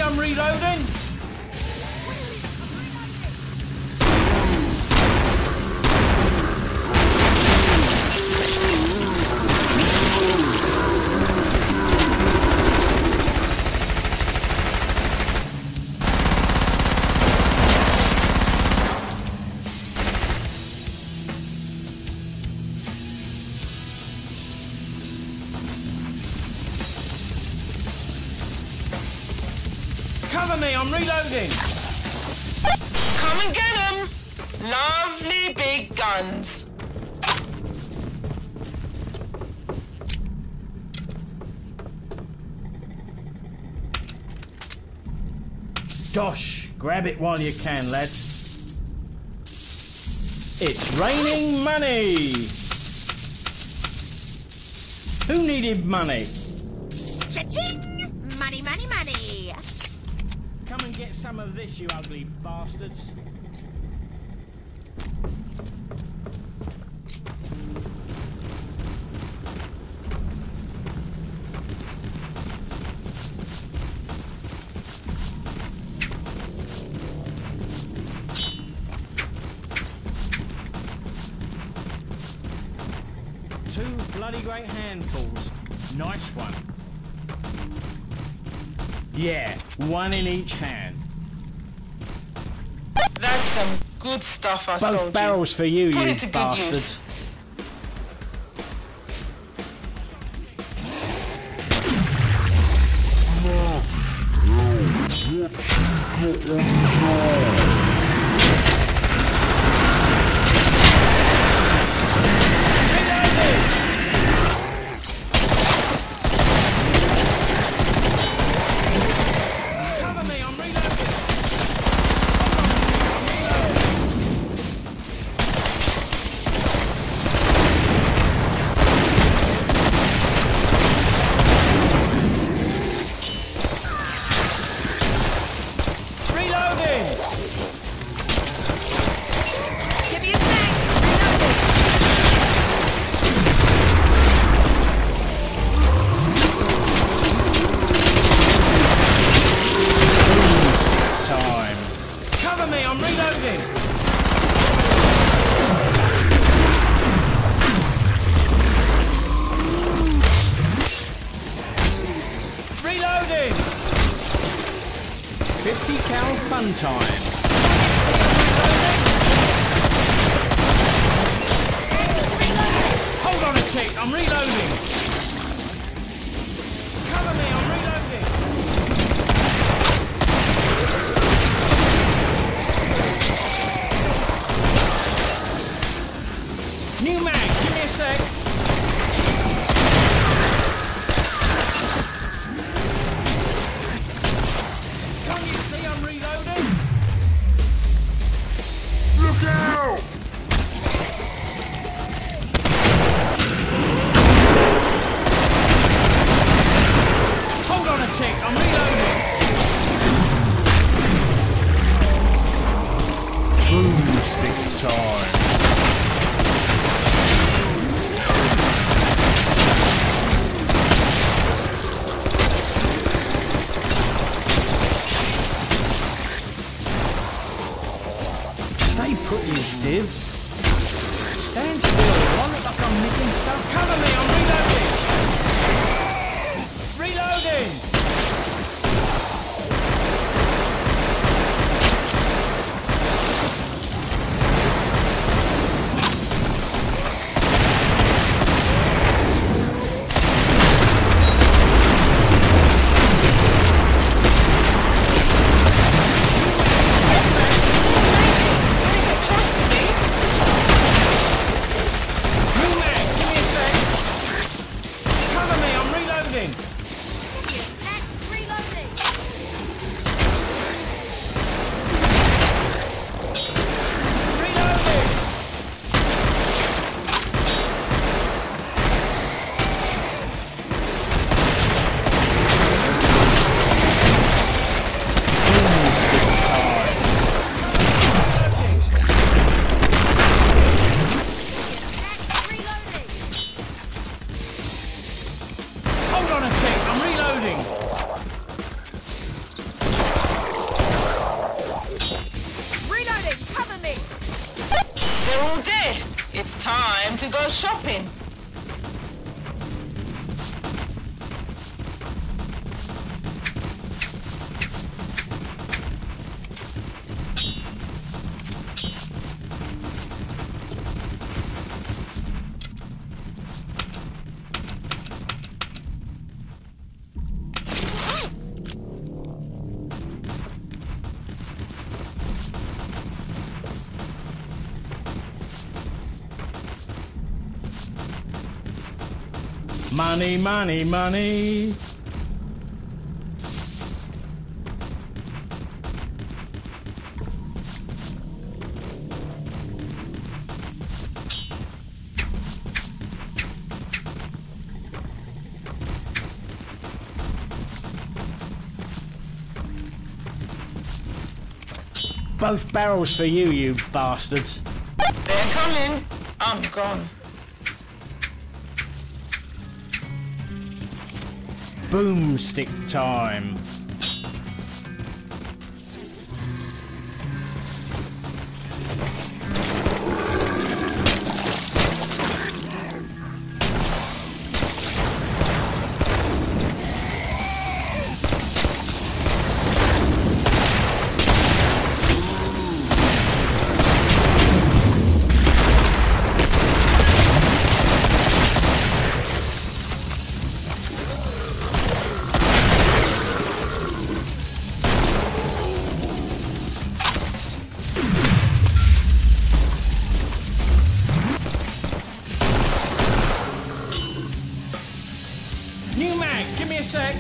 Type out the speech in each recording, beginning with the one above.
I'm reloading? Cover me, I'm reloading! Come and get 'em! Lovely big guns. Dosh, grab it while you can, lads. It's raining money! Who needed money? Cha-ching! Money, money, money! Come and get some of this, you ugly bastards. Two bloody great handfuls. Nice one. Yeah, one in each hand. That's some good stuff I sold you. Both barrels for you, Put you it to good bastards. use. Cover me, I'm reloading. Reloading! Give me a sec! Reloading! Time. Cover me, I'm reloading. Reloading! 50 cal fun time. Hold on a tick, I'm reloading. Cover me, I'm reloading. New mag, give me a sec. Can't you see I'm reloading? Look out! Hold on a tick, I'm reloading. Boomstick time. Stay put, you div. Stand still. Do I look like I'm missing stuff? Cover me, I'm reloading. Reloading. Close to me. New mag, give me a sec. Cover me, I'm reloading. Give me a sec! they're all dead. It's time to go shopping. Money, money, money. Both barrels for you, you bastards. They're coming. I'm gone. Boomstick time. New mag, give me a sec.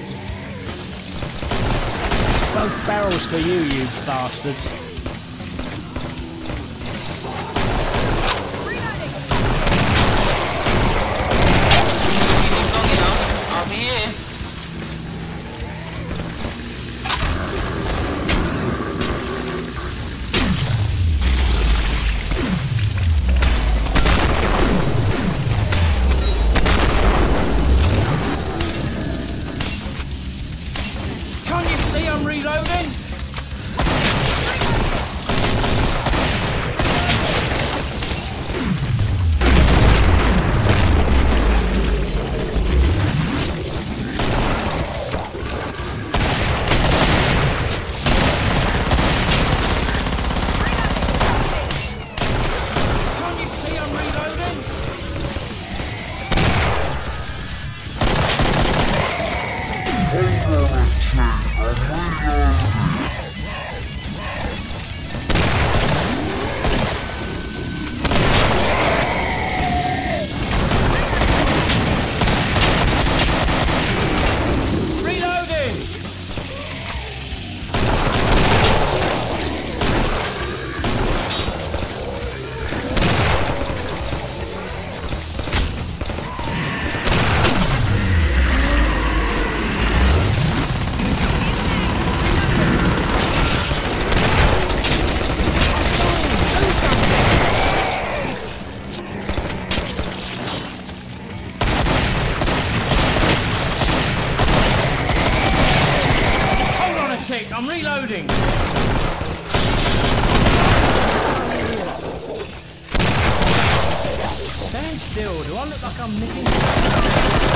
Both barrels for you, you bastards. Long enough. I'll be here. Can't you see I'm reloading? Can't you see I'm reloading? Reloading! Hold on a tick, I'm reloading. Stand still, do I look like I'm nicking?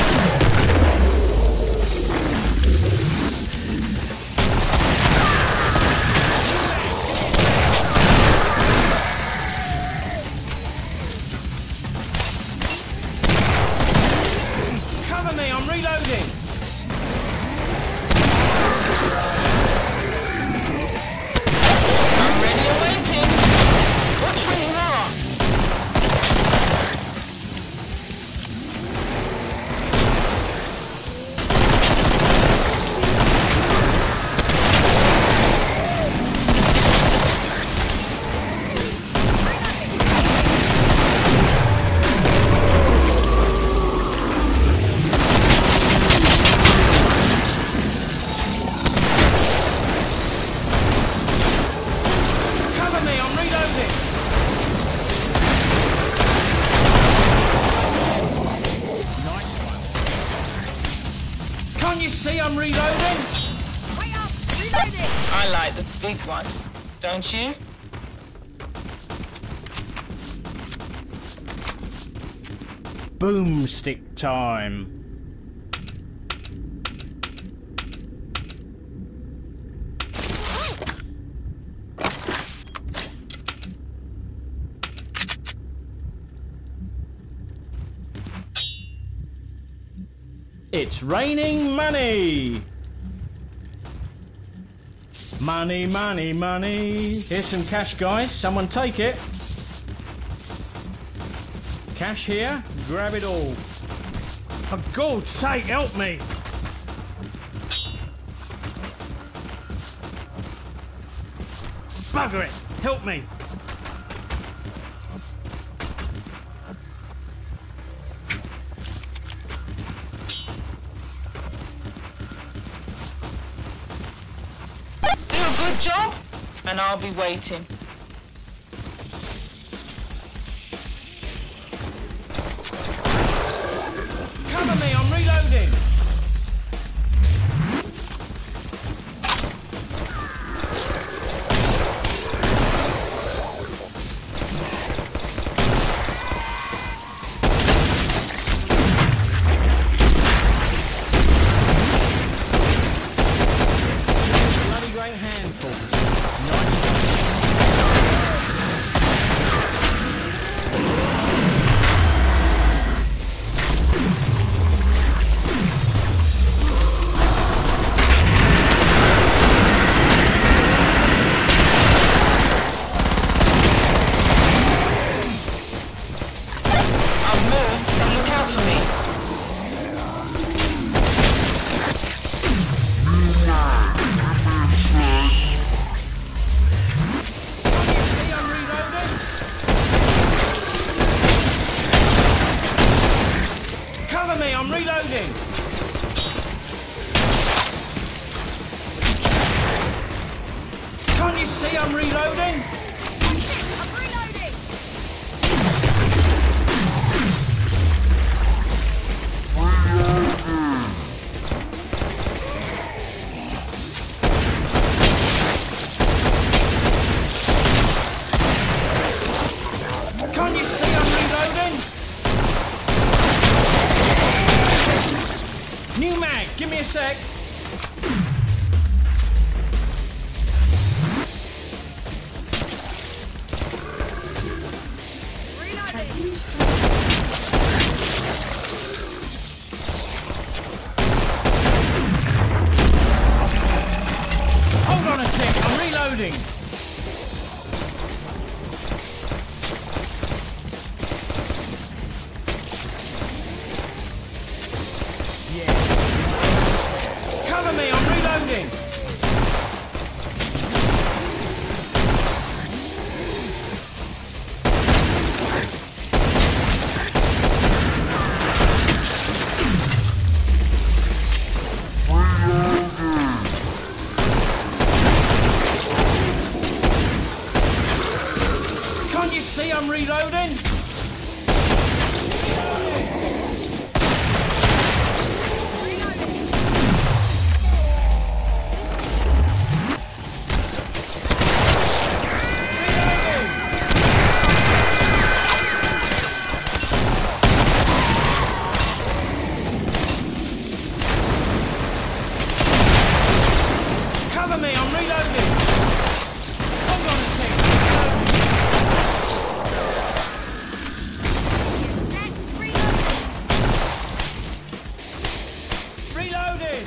Cover me, I'm reloading. I'm ready and waiting. Watch where you are. Cover me, I'm reloading. Nice one. Can't you see I'm reloading? Way up! Reloading! I like the big ones, don't you? boomstick time. It's raining money! Money, money, money. Here's some cash, guys. Someone take it. Cash here. Grab it all. For God's sake, help me! Bugger it! Help me! Job, and I'll be waiting. Cover me, I'm reloading! Bloody great handful. I'm reloading! Can't you see I'm reloading? I'm reloading! Can't you see I'm reloading? New mag, give me a sec. Hold on a sec, I'm reloading. Cover me, I'm reloading! Can't you see I'm reloading? Cover me, I'm reloading! Hold on a sec, reloading!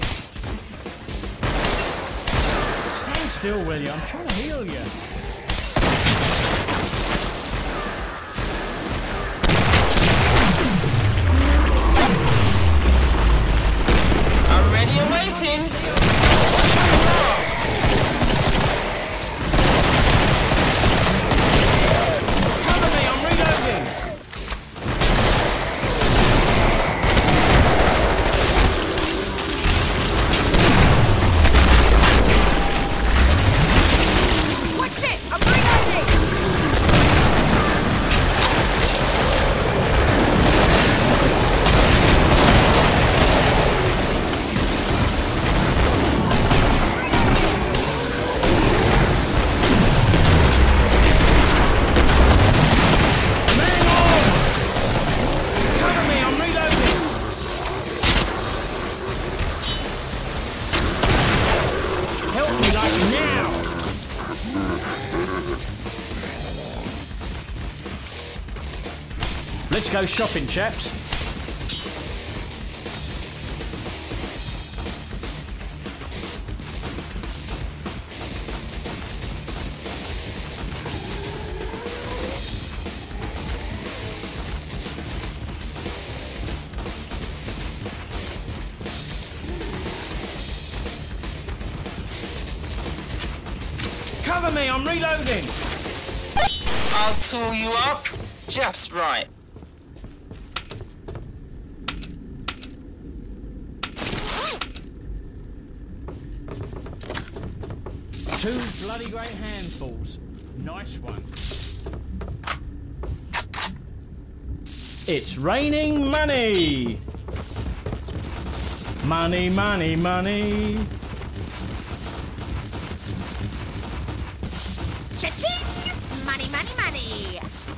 Stand still, will you? I'm trying to heal you. I'm ready and waiting. What's going on? Cover me, I'm reloading! Watch it! Let's go shopping, chaps. Cover me, I'm reloading. I'll tool you up just right. Two bloody great handfuls. Nice one. It's raining money. Money, money, money. Cha-ching! Money, money, money.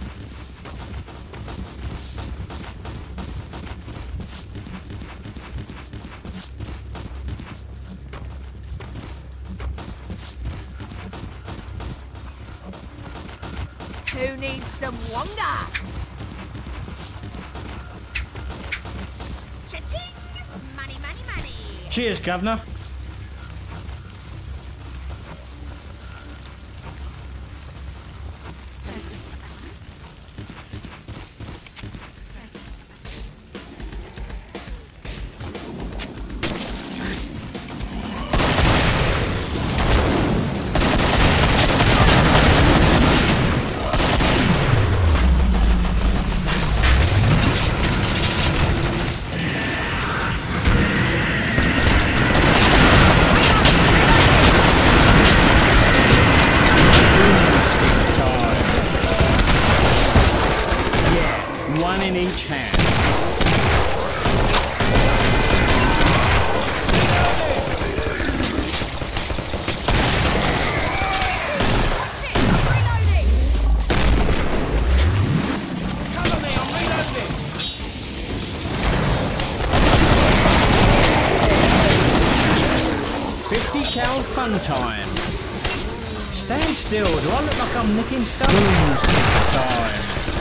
Who needs some wonga? Cha-ching! Money, money, money. Cheers, governor. One in each hand. Shit, I'm reloading. Cover me, I'm reloading. 50 cal fun time. Stand still. Do I look like I'm nicking stuff? Boom stick time.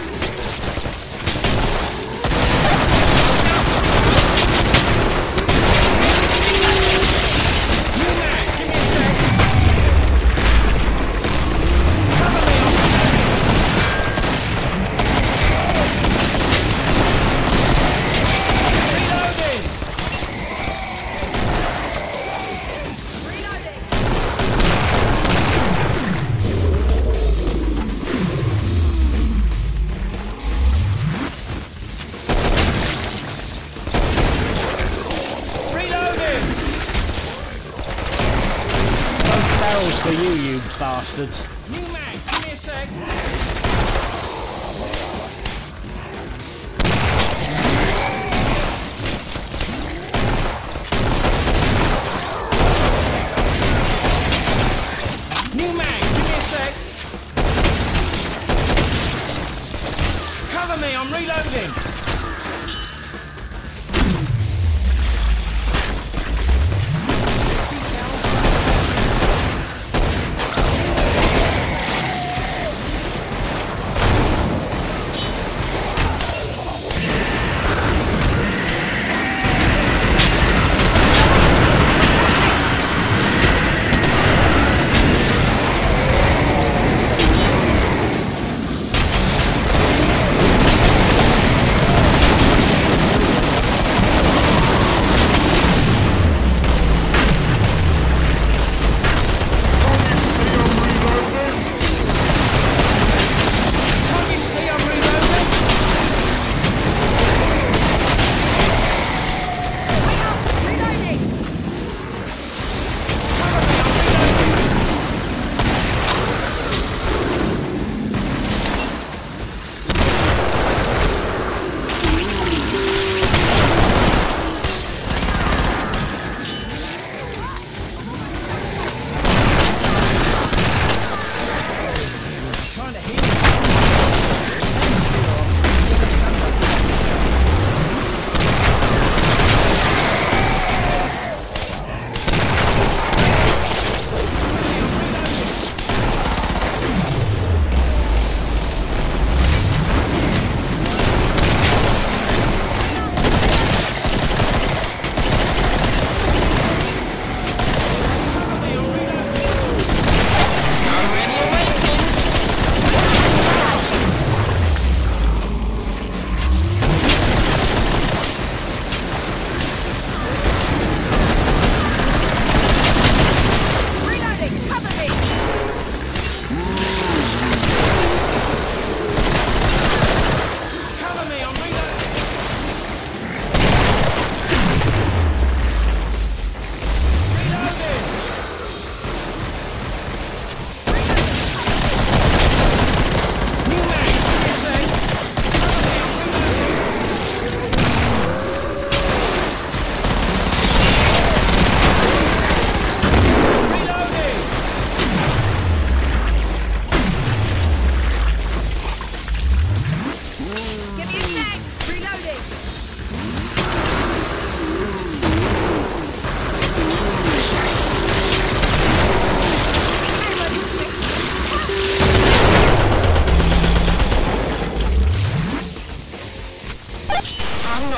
Barrels for you, you bastards. New mag, give me a sec. New mag, give me a sec. Cover me, I'm reloading.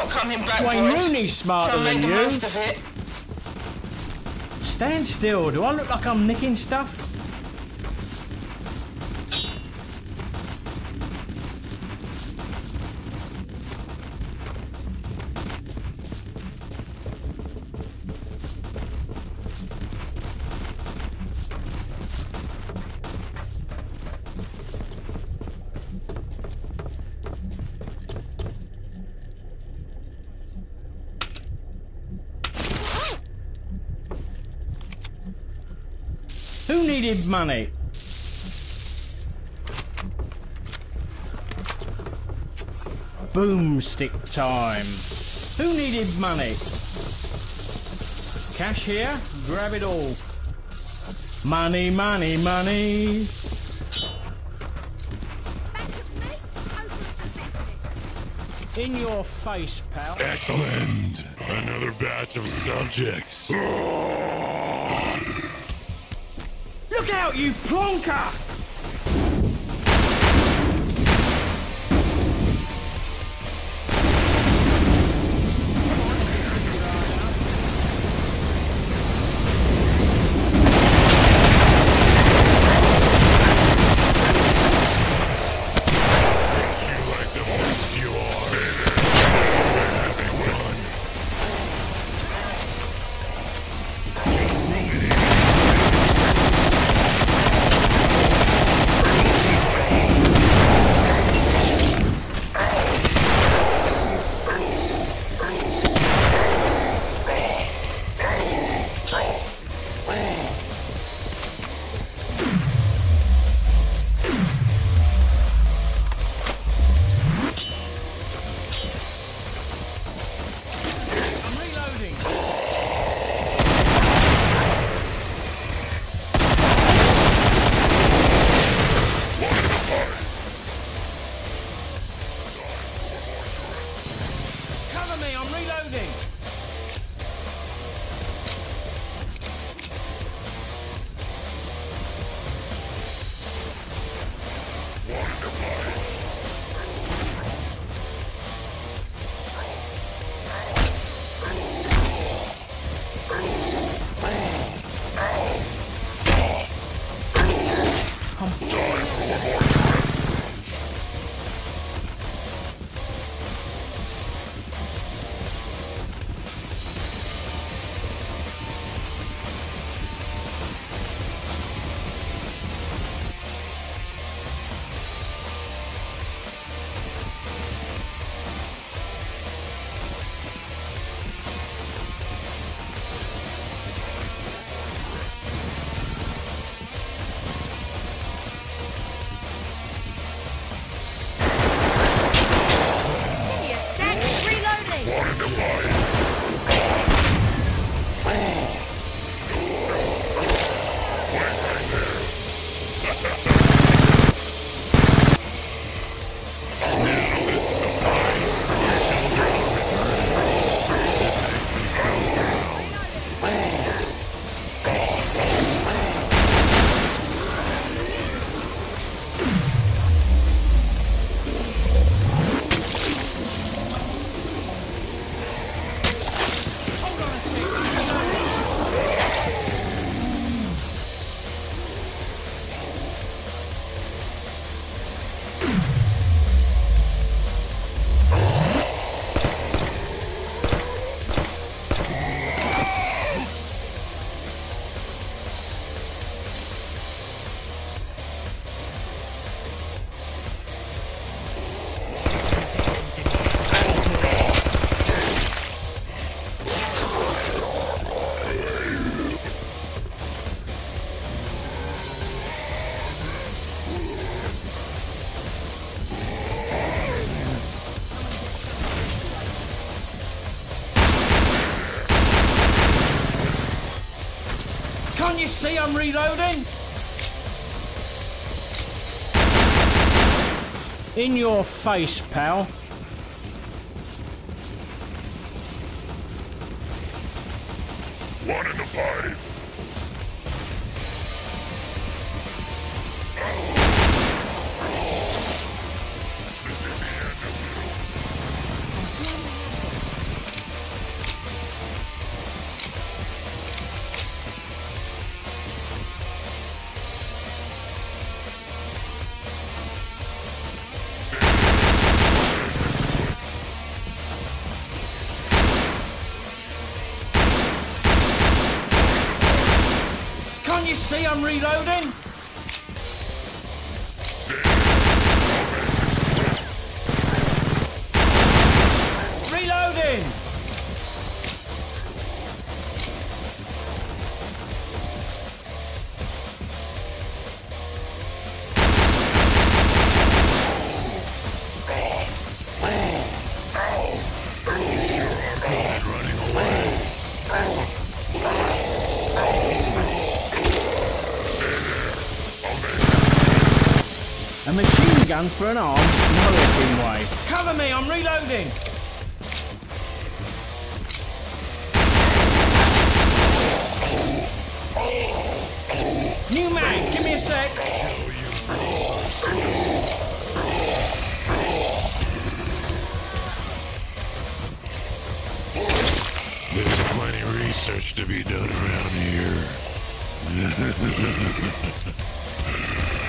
not coming back, Wayne boys. Rooney's smarter So make than the you. most of it. Stand still. Do I look like I'm nicking stuff? Who needed money? Boomstick time. Who needed money? Cash here? Grab it all. Money, money, money. In your face, pal. Excellent. Another batch of subjects. Look out, you plonker! Can't you see I'm reloading? In your face, pal. One in the pipe. This is the end of you. see I'm reloading? Reloading! A machine gun for an arm? No effing way. Cover me, I'm reloading! New mag, give me a sec. There's plenty of research to be done around here.